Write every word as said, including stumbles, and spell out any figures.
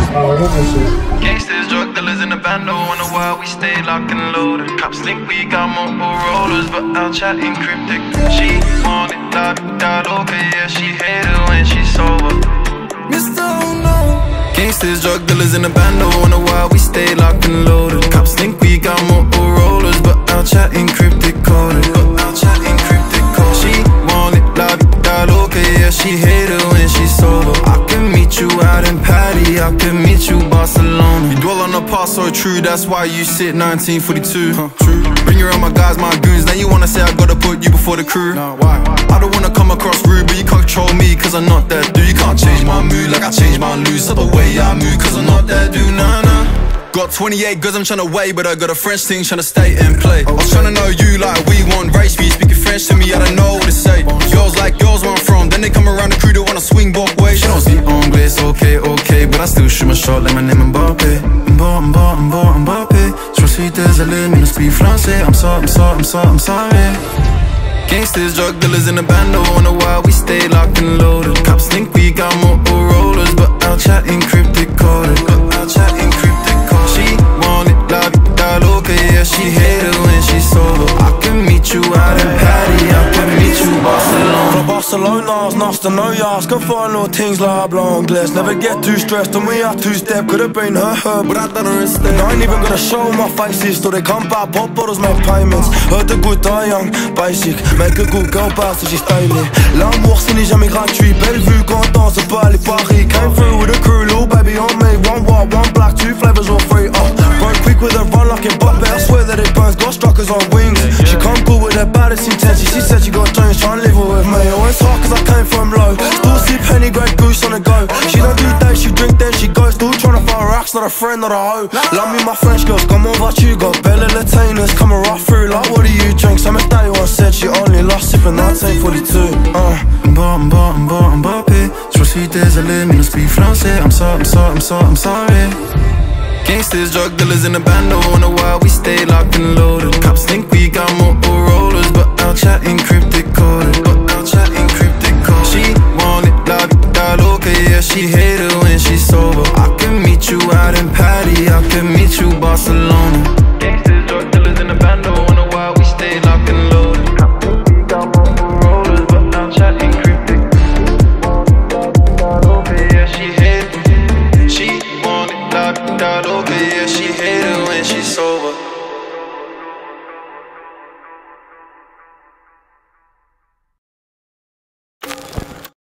Gangsters, drug dealers in the band, don't wonder why we stay locked and loaded. Cops think we got more rollers, but I'll chat in cryptic. She want it, la da loca, yeah, she hate it when she's sober. Mister Oh No. Gangsters, drug dealers in the band, don't wonder why we stay locked and loaded. Cops think we got more rollers, but I'll chat in cryptic coded. But I'll chat in cryptic coded. She want it, la da loca, yeah, she hate it when she's sober. I can meet you out in Patty, I can meet you Barcelona. You dwell on the past so true, that's why you sit nineteen forty-two. Huh, true. Bring around my guys, my goons, now you wanna say I gotta put you before the crew. Nah, why? I don't wanna come across rude, but you can't control me, cause I'm not that dude. You can't change my mood like I change my lose, so the way I move, cause I'm not that dude, nah, nah. Got twenty-eight girls I'm tryna weigh, but I got a French thing tryna stay and play. I was tryna know you like we want race, but you speaking French to me, I don't know what to say. Girls like girls where I'm from, then they come around the crew, they wanna swing both ways. She don't speak English, okay, okay, but I still shoot my shot like my name Mbappé. Mba, Mba, Mba, Mbappé. Je suis désolé, mais je speak français. I'm sorry, I'm sorry, I'm sorry, I'm sorry. Gangsters, drug dealers in the band, don't wonder why we stay locked and loaded. Cops think we got more rollers, but I'll chat in cryptic coded. But I'll chat in cryptic coded. She want it, la da loca, yeah, she hate it when she's sober. I can meet you out in Patty, I can meet you Barcelona. From Barcelona's nice to know ya. Can find little things like blonde glass. Never get too stressed and we are two-step. Could've been her, her, but I done her instead. I ain't even gonna show my faces, till they come back, pop bottles, make payments. Heard the good die young, basic. Make a good girl bounce, so she stay lit. L'amour ce n'est jamais gratuit. Belle vue quand on danse pas les paris. Came through with a crew, little baby on me. One white, one black, two flavors all free. Uh, Broke quick with a run like Mbappé. I swear that it burns, got struckers on wings. She come good with her baddest intentions. She said she got Jones, tryna live with me. Oh, it's hard cause I came from low. Still sip Henny, Grey Goose on the go. She don't do days, she drink then she goes. Still tryna find racks, not a friend, not a hoe. Love me my French girls, come on what you got. Bella Latinas coming right through. Like what do you drink? Some Day one said she only lost sipping nineteen forty-two. uh. Mba, Mba, Mba, Mbappé. Je suis désolé, mais je speak français. I'm sorry, I'm sorry, I'm sorry, I'm sorry. Gangsters, drug dealers in the band, don't wonder why we stay locked and loaded. Cops think we